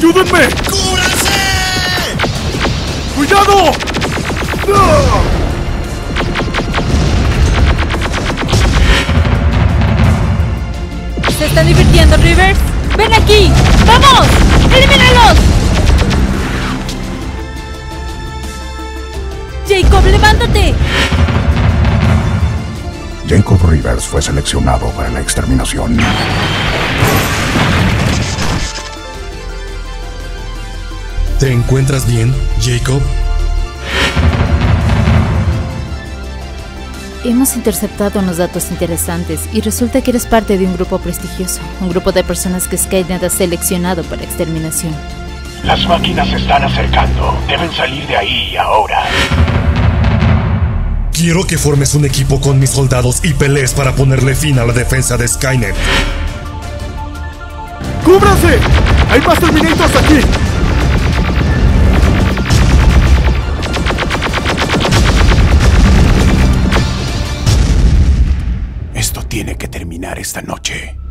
¡Ayúdenme! ¡Cúbranse! ¡Cuidado! ¿Se están divirtiendo, Rivers? ¡Ven aquí! ¡Vamos! ¡Elimínalos! ¡Jacob, levántate! Jacob Rivers fue seleccionado para la exterminación. ¿Te encuentras bien, Jacob? Hemos interceptado unos datos interesantes y resulta que eres parte de un grupo prestigioso, un grupo de personas que Skynet ha seleccionado para exterminación. Las máquinas se están acercando. Deben salir de ahí ahora. Quiero que formes un equipo con mis soldados y pelees para ponerle fin a la defensa de Skynet. ¡Cúbranse! ¡Hay más Terminators aquí! Esto tiene que terminar esta noche.